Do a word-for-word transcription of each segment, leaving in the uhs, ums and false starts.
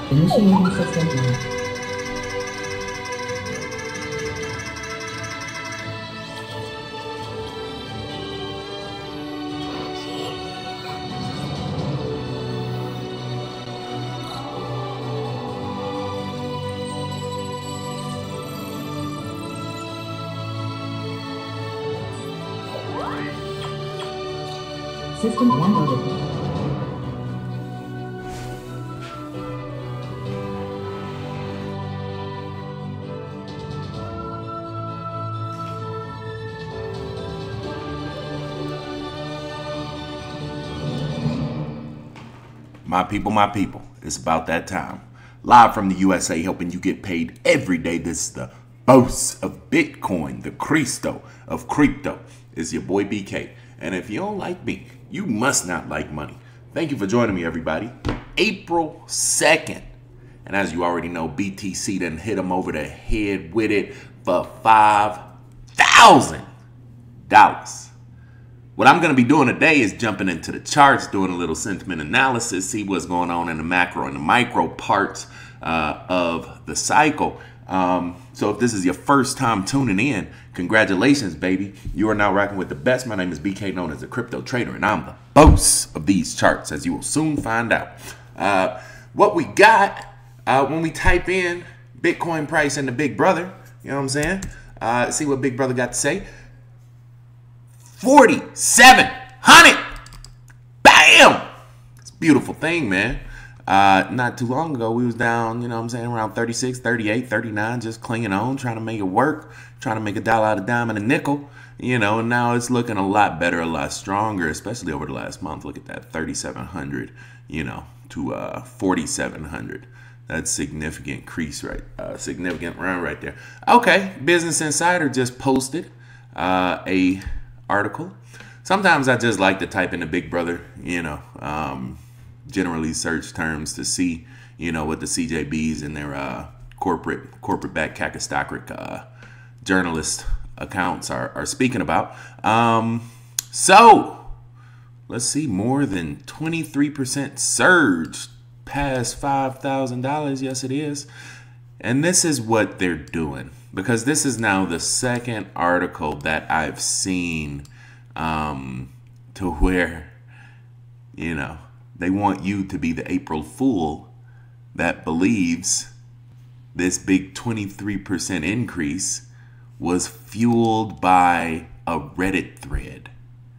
Initiating system one. System one loaded. My people, my people, it's about that time. Live from the U S A, helping you get paid every day. This is the boss of Bitcoin, the Cristo of crypto. It's your boy B K. And if you don't like me, you must not like money. Thank you for joining me, everybody. April second. And as you already know, B T C done hit them over the head with it for five thousand dollars. What I'm going to be doing today is jumping into the charts, doing a little sentiment analysis, see what's going on in the macro and the micro parts uh, of the cycle. Um, so if this is your first time tuning in, congratulations, baby. You are now rocking with the best. My name is B K, known as the Crypto Trader, and I'm the boss of these charts, as you will soon find out. Uh, what we got uh, when we type in Bitcoin price and the Big Brother, you know what I'm saying? Uh, see what Big Brother got to say. forty-seven hundred. Bam! It's a beautiful thing, man. Uh, not too long ago, we was down, you know what I'm saying, around thirty-six, thirty-eight, thirty-nine, just clinging on, trying to make it work, trying to make a dollar out of a dime and a nickel, you know, and now it's looking a lot better, a lot stronger, especially over the last month. Look at that, thirty-seven hundred, you know, to uh, forty-seven hundred. That's significant increase, right? Uh, significant run right there. Okay, Business Insider just posted uh, a article. Sometimes I just like to type in the Big Brother, you know, um, generally search terms to see, you know, what the C J Bs and their uh, corporate corporate backed kakistocratic uh, journalist accounts are, are speaking about. Um, so let's see, more than twenty-three percent surge past five thousand dollars. Yes, it is. And this is what they're doing, because this is now the second article that I've seen um, to where, you know, they want you to be the April Fool that believes this big twenty-three percent increase was fueled by a Reddit thread.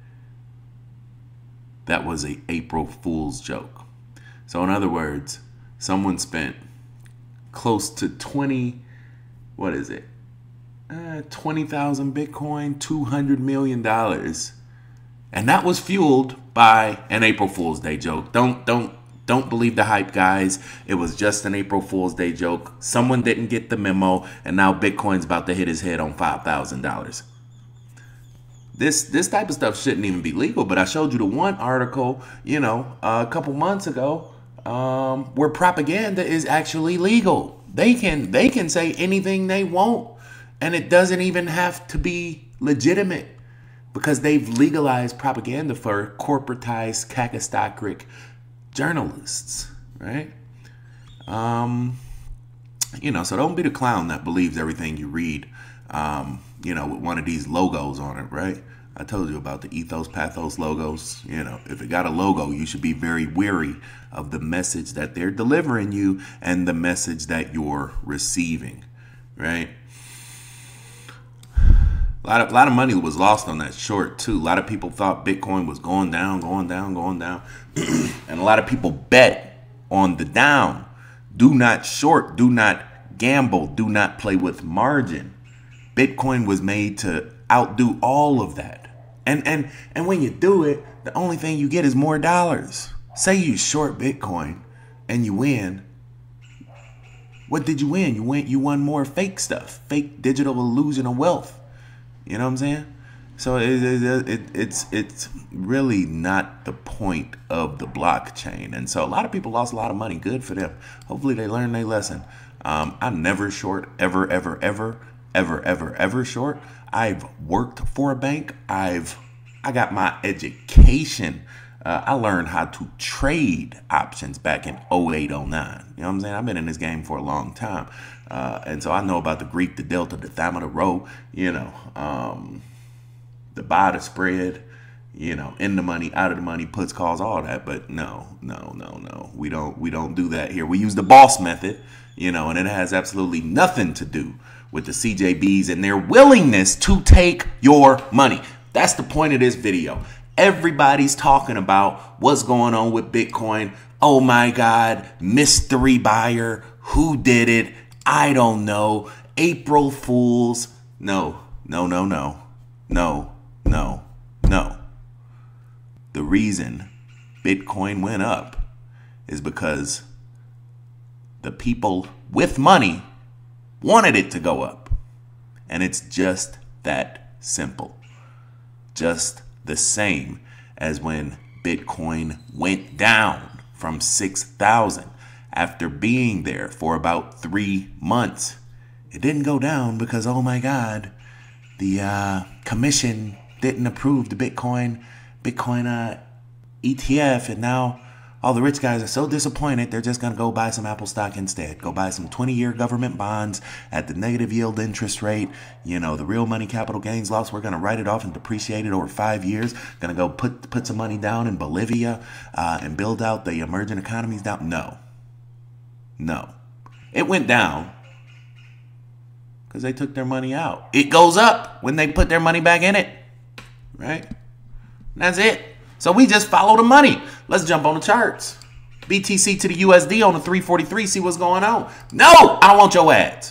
That was a April Fool's joke. So in other words, someone spent close to twenty, what is it? Uh, twenty thousand Bitcoin, two hundred million dollars. And that was fueled by an April Fool's Day joke. Don't, don't, don't believe the hype, guys. It was just an April Fool's Day joke. Someone didn't get the memo, and now Bitcoin's about to hit his head on five thousand dollars. This, this type of stuff shouldn't even be legal, but I showed you the one article, you know, uh, a couple months ago, um, where propaganda is actually legal. They can, they can say anything they want, and it doesn't even have to be legitimate, because they've legalized propaganda for corporatized kakistocratic journalists, right? Um, you know, so don't be the clown that believes everything you read, um, you know, with one of these logos on it, right? I told you about the ethos, pathos logos. You know, if it got a logo, you should be very wary of the message that they're delivering you and the message that you're receiving, right? A lot of, a lot of money was lost on that short, too. A lot of people thought Bitcoin was going down, going down, going down. And a lot of people bet on the down. Do not short. Do not gamble. Do not play with margin. Bitcoin was made to outdo all of that. And, and, and when you do it, the only thing you get is more dollars. Say you short Bitcoin and you win. What did you win? You win, you won more fake stuff. Fake digital illusion of wealth. You know what I'm saying? So it, it, it, it's it's really not the point of the blockchain. And so a lot of people lost a lot of money. Good for them. Hopefully they learned their lesson. Um, I never short, ever, ever, ever, ever, ever, ever short. I've worked for a bank. I've I got my education Uh, I learned how to trade options back in oh eight, oh nine. You know what I'm saying? I've been in this game for a long time. Uh, and so I know about the Greek, the delta, the theta, the rho, you know, um, the buy, the spread, you know, in the money, out of the money, puts, calls, all that. But no, no, no, no. We don't, we don't do that here. We use the boss method, you know, and it has absolutely nothing to do with the C J Bs and their willingness to take your money. That's the point of this video. Everybody's talking about what's going on with Bitcoin. Oh my God, mystery buyer. Who did it? I don't know. April Fools. No, no, no, no, no, no, no. The reason Bitcoin went up is because the people with money wanted it to go up. And it's just that simple. Just the same as when Bitcoin went down from six thousand after being there for about three months. It didn't go down because, oh my God, the uh, commission didn't approve the Bitcoin, Bitcoin uh, E T F, and now all the rich guys are so disappointed, they're just going to go buy some Apple stock instead. Go buy some twenty-year government bonds at the negative yield interest rate. You know, the real money capital gains loss, we're going to write it off and depreciate it over five years. Going to go put put some money down in Bolivia uh, and build out the emerging economies down. No. No. It went down because they took their money out. It goes up when they put their money back in it. Right? That's it. So we just follow the money. Let's jump on the charts. B T C to the U S D on the three forty-three. See what's going on. No, I don't want your ads.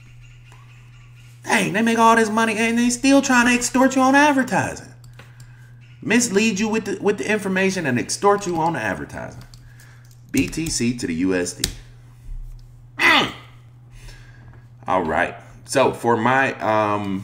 Dang, they make all this money and they still trying to extort you on advertising. Mislead you with the, with the information and extort you on the advertising. B T C to the U S D. Mm. All right. So for my... um.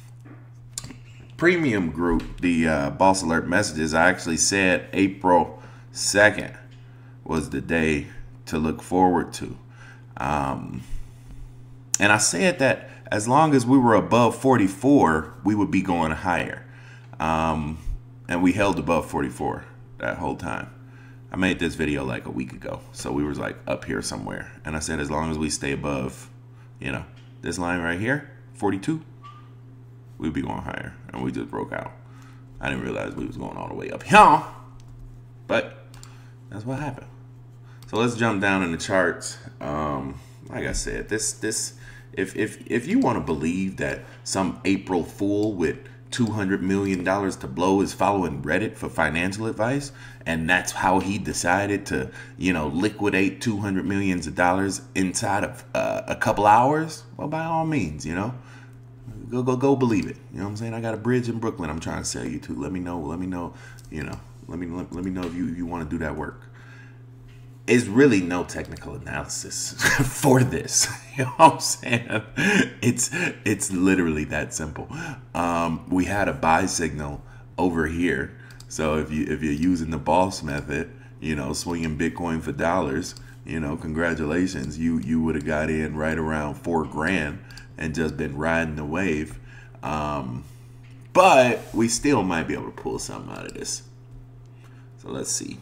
premium group, the uh, Boss Alert messages, I actually said April second was the day to look forward to. Um, and I said that as long as we were above forty-four, we would be going higher. Um, and we held above forty-four that whole time. I made this video like a week ago. So we was like up here somewhere. And I said as long as we stay above, you know, this line right here, forty-two, we'd be going higher, and we just broke out. I didn't realize we was going all the way up here, but that's what happened. So let's jump down in the charts. Um, like I said, this this if if if you want to believe that some April fool with two hundred million dollars to blow is following Reddit for financial advice, and that's how he decided to, you know, liquidate two hundred millions of dollars inside of uh, a couple hours, well, by all means, you know. Go, go, go believe it. You know what I'm saying? I got a bridge in Brooklyn I'm trying to sell you to. Let me know. Let me know, you know, let me let, let me know if you, if you want to do that work. It's really no technical analysis for this. You know what I'm saying? It's, it's literally that simple. Um, we had a buy signal over here. So if, you, if you're using the boss method, you know, swinging Bitcoin for dollars, you know, congratulations. You, you would have got in right around four grand. And just been riding the wave. Um, but we still might be able to pull something out of this. So let's see.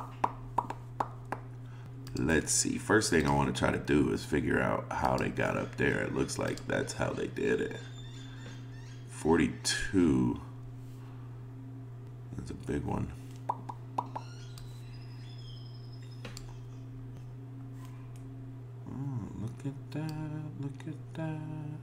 Let's see. First thing I want to try to do is figure out how they got up there. It looks like that's how they did it. forty-two. That's a big one. Oh, look at that. Look at that.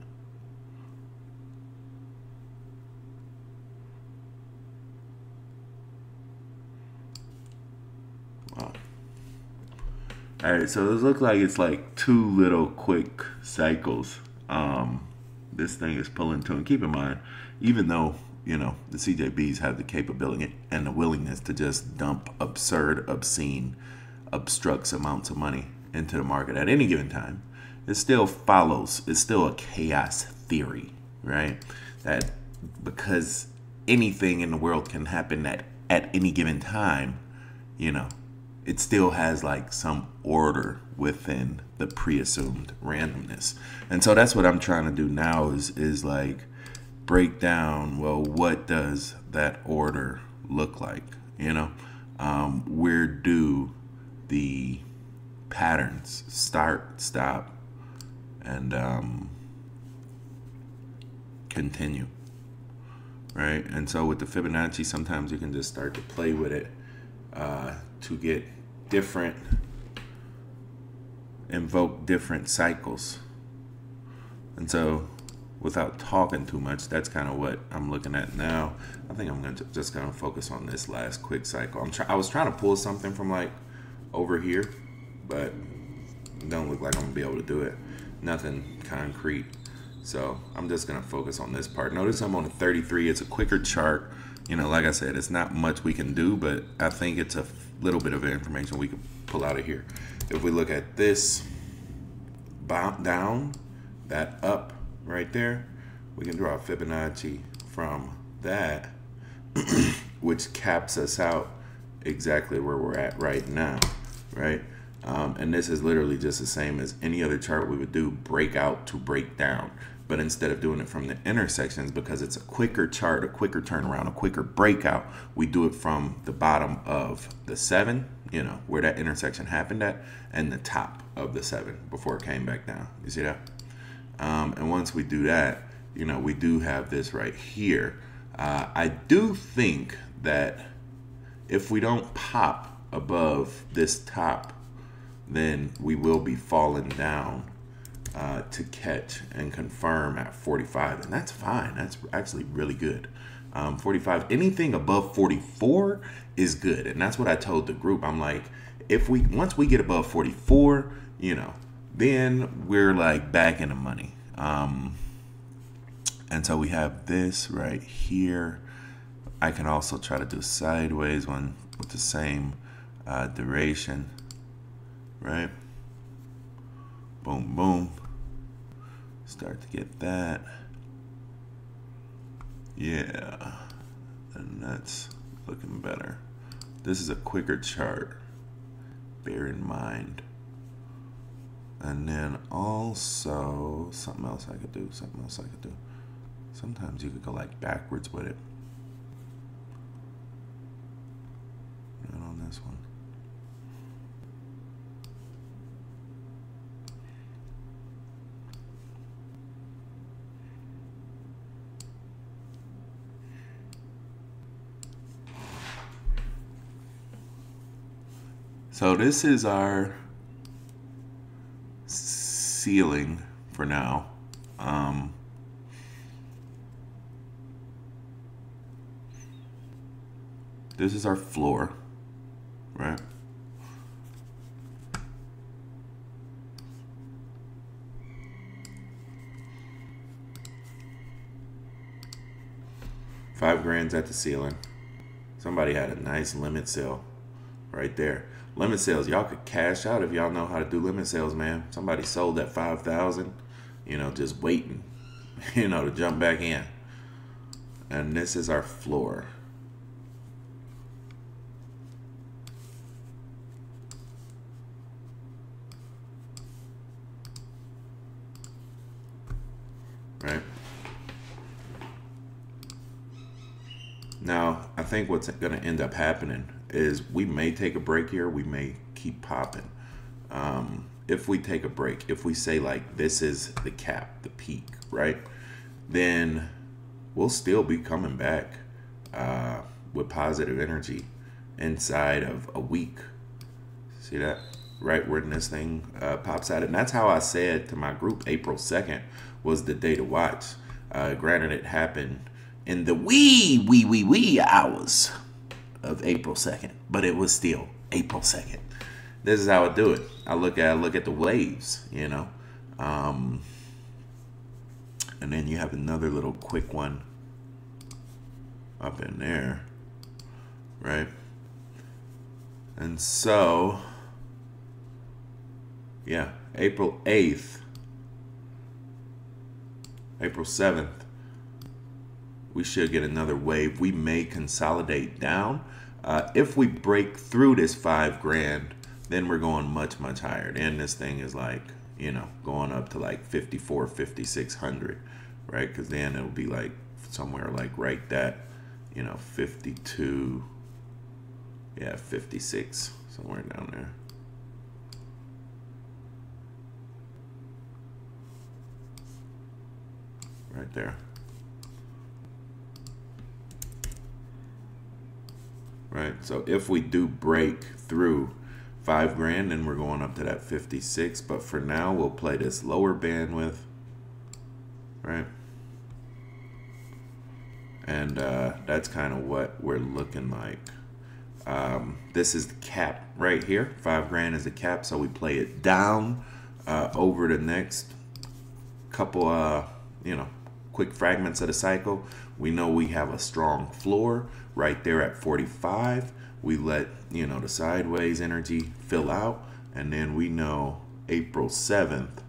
Wow. All right, so this looks like it's like two little quick cycles. Um, this thing is pulling to, and keep in mind, even though, you know, the C J Bs have the capability and the willingness to just dump absurd, obscene, obstructs amounts of money into the market at any given time, it still follows, it's still a chaos theory, right? That because anything in the world can happen at, at any given time, you know, it still has like some order within the pre-assumed randomness. And so that's what I'm trying to do now is, is like break down, well, what does that order look like, you know? um, where do the patterns start, stop, and um, continue, right? And so with the Fibonacci, sometimes you can just start to play with it uh, to get different, invoke different cycles. And so without talking too much, that's kind of what I'm looking at now. I think I'm going to just going to focus on this last quick cycle. I'm try I was trying to pull something from like over here, but it don't look like I'm gonna be able to do it. Nothing concrete. So I'm just gonna focus on this part. Notice I'm on a thirty-three. It's a quicker chart. You know, like I said, it's not much we can do, but I think it's a little bit of information we can pull out of here. If we look at this bounce down, that up right there, we can draw a Fibonacci from that, which caps us out exactly where we're at right now, right? Um, and this is literally just the same as any other chart we would do, breakout to break down. But instead of doing it from the intersections, because it's a quicker chart, a quicker turnaround, a quicker breakout, we do it from the bottom of the seven, you know, where that intersection happened at, and the top of the seven before it came back down. You see that? Um, and once we do that, you know, we do have this right here. Uh, I do think that if we don't pop above this top, then we will be falling down uh, to catch and confirm at forty-five, and that's fine. That's actually really good. Um, forty-five, anything above forty-four is good, and that's what I told the group. I'm like, if we once we get above forty-four, you know, then we're like back in the money. Um, and so we have this right here. I can also try to do sideways one with the same uh, duration, right? Boom, boom. Start to get that. Yeah, and that's looking better. This is a quicker chart, bear in mind. And then also something else I could do, something else I could do. Sometimes you could go like backwards with it. Not on this one. So this is our ceiling for now. Um, this is our floor, right? Five grand's at the ceiling. Somebody had a nice limit sale right there. Limit sales, y'all could cash out if y'all know how to do limit sales, man. Somebody sold at five thousand, you know, just waiting, you know, to jump back in. And this is our floor. Right? Now, I think what's going to end up happening is we may take a break here. We may keep popping. Um, if we take a break, if we say like this is the cap, the peak, right? Then we'll still be coming back uh, with positive energy inside of a week. See that? Right when this thing uh, pops out. And that's how I said to my group, April second was the day to watch. Uh, granted, it happened in the wee, wee, wee, wee hours of April second, but it was still April second. This is how I do it. I look at I look at the waves, you know, um, and then you have another little quick one up in there, right? And so, yeah, April eighth, April seventh. We should get another wave. We may consolidate down. Uh, if we break through this five grand, then we're going much, much higher. Then this thing is like, you know, going up to like fifty-four, fifty-six hundred, right? Because then it'll be like somewhere like right that, you know, fifty-two. Yeah, fifty-six, somewhere down there. Right there. Right, so if we do break through five grand, then we're going up to that fifty-six. But for now, we'll play this lower bandwidth, right? And uh, that's kind of what we're looking like. Um, this is the cap right here. Five grand is the cap, so we play it down uh, over the next couple, uh, you know, quick fragments of the cycle. We know we have a strong floor right there at forty-five. We let, you know, the sideways energy fill out, and then we know April seventh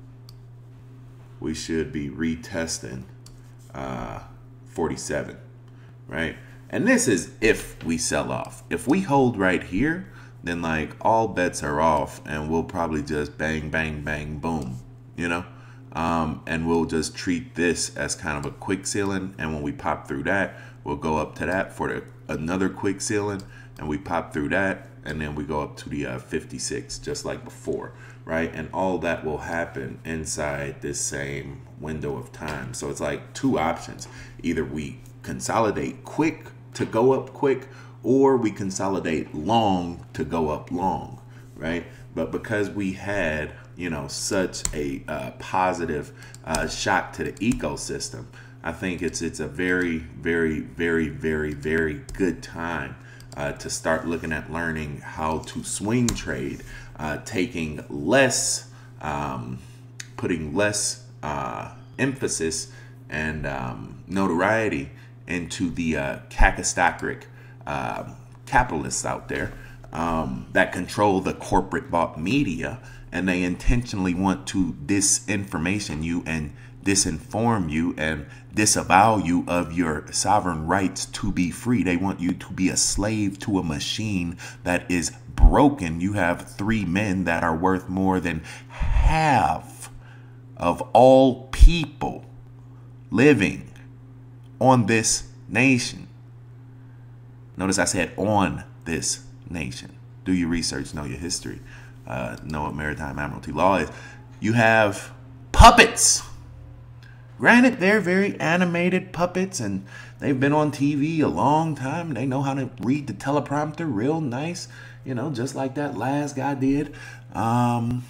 we should be retesting uh, forty-seven, right? And this is if we sell off. If we hold right here, then like all bets are off, and we'll probably just bang, bang, bang, boom, you know? Um, and we'll just treat this as kind of a quick ceiling, and when we pop through that, we'll go up to that for the, another quick ceiling, and we pop through that, and then we go up to the uh, fifty-six, just like before, right? And all that will happen inside this same window of time. So it's like two options. Either we consolidate quick to go up quick, or we consolidate long to go up long, right? But because we had, you know, such a uh, positive uh, shock to the ecosystem, I think it's it's a very, very, very, very, very good time uh, to start looking at learning how to swing trade, uh, taking less, um, putting less uh, emphasis and um, notoriety into the uh, cacostocratic uh, capitalists out there um, that control the corporate bought media, and they intentionally want to disinformation you and disinform you and disavow you of your sovereign rights to be free. They want you to be a slave to a machine that is broken. You have three men that are worth more than half of all people living on this nation. Notice I said on this nation. Do your research, know your history, uh, know what maritime admiralty law is. You have puppets. Granted, they're very animated puppets, and they've been on T V a long time. They know how to read the teleprompter real nice, you know, just like that last guy did. Um,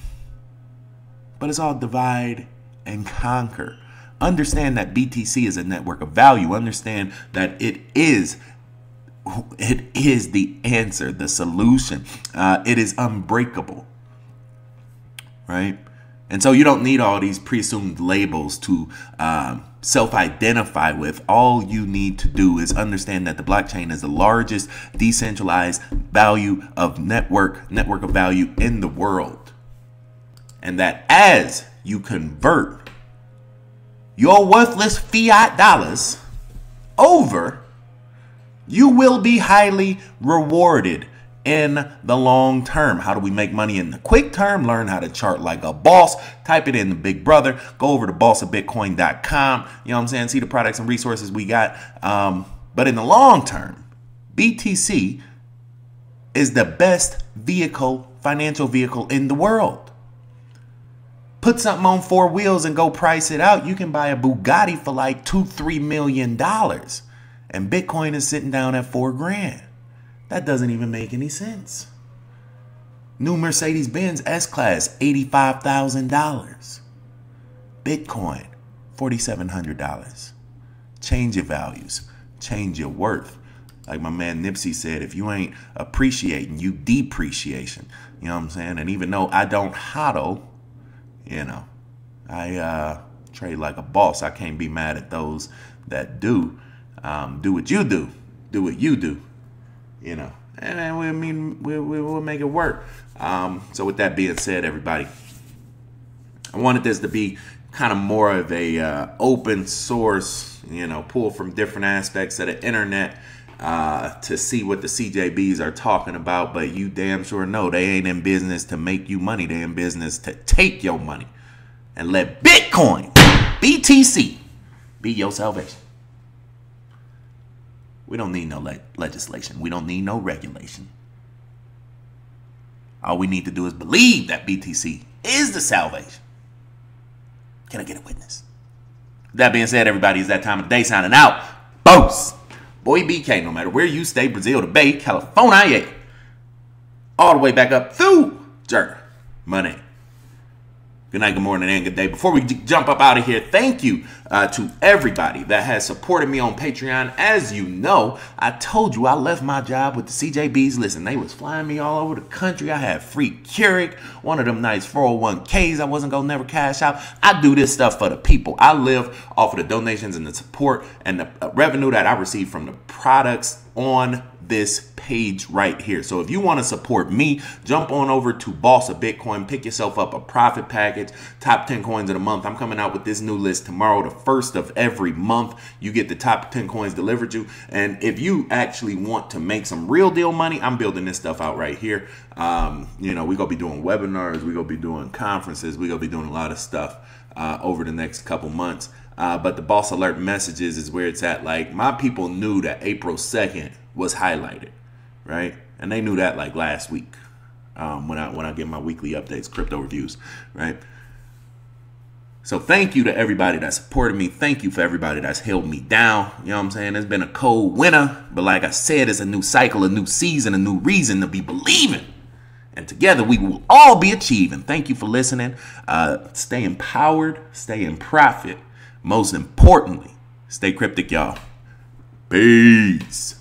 but it's all divide and conquer. Understand that B T C is a network of value. Understand that it is it is the answer, the solution. Uh, it is unbreakable, right? And so you don't need all these presumed labels to um, self-identify with. All you need to do is understand that the blockchain is the largest decentralized value of network, network of value in the world. And that as you convert your worthless fiat dollars over, you will be highly rewarded in the long term. How do we make money in the quick term? Learn how to chart like a boss. Type it in the Big Brother. Go over to boss of bitcoin dot com. You know what I'm saying? See the products and resources we got. Um, but in the long term, B T C is the best vehicle, financial vehicle in the world. Put something on four wheels and go price it out. You can buy a Bugatti for like two, three million dollars. And Bitcoin is sitting down at four grand. That doesn't even make any sense. New Mercedes-Benz S-Class, eighty-five thousand dollars. Bitcoin, four thousand seven hundred dollars. Change your values. Change your worth. Like my man Nipsey said, if you ain't appreciating, you depreciation. You know what I'm saying? And even though I don't hodl, you know, I uh, trade like a boss. I can't be mad at those that do. Um, do what you do. Do what you do. You know, and then we I mean we we will make it work. Um, so with that being said, everybody, I wanted this to be kind of more of a uh, open source, you know, pull from different aspects of the internet uh, to see what the C J Bs are talking about. But you damn sure know they ain't in business to make you money. They in business to take your money and let Bitcoin, B T C, be your salvation. We don't need no le legislation. We don't need no regulation. All we need to do is believe that B T C is the salvation. Can I get a witness? That being said, everybody, it's that time of the day signing out. Boast. Boy B K, no matter where you stay, Brazil, the Bay, California, all the way back up through Germany. Good night, good morning, and good day. Before we jump up out of here, thank you uh, to everybody that has supported me on Patreon. As you know, I told you I left my job with the C J Bs. Listen, they was flying me all over the country. I had free Keurig, one of them nice four oh one Ks I wasn't going to never cash out. I do this stuff for the people. I live off of the donations and the support and the revenue that I receive from the products on this page right here. So if you want to support me, jump on over to Boss of Bitcoin, pick yourself up a profit package, top ten coins of the month. I'm coming out with this new list tomorrow, the first of every month. You get the top ten coins delivered to you. And if you actually want to make some real deal money, I'm building this stuff out right here. Um, you know, we're going to be doing webinars, we're going to be doing conferences, we're going to be doing a lot of stuff uh, over the next couple months. Uh, but the Boss Alert messages is where it's at. Like, my people knew that April second was highlighted, right? And they knew that like last week um, when I when I get my weekly updates, crypto reviews, right? So thank you to everybody that supported me. Thank you for everybody that's held me down. You know what I'm saying? It's been a cold winter, but like I said, it's a new cycle, a new season, a new reason to be believing. And together we will all be achieving. Thank you for listening. Uh, stay empowered, stay in profit. Most importantly, stay cryptic, y'all. Peace.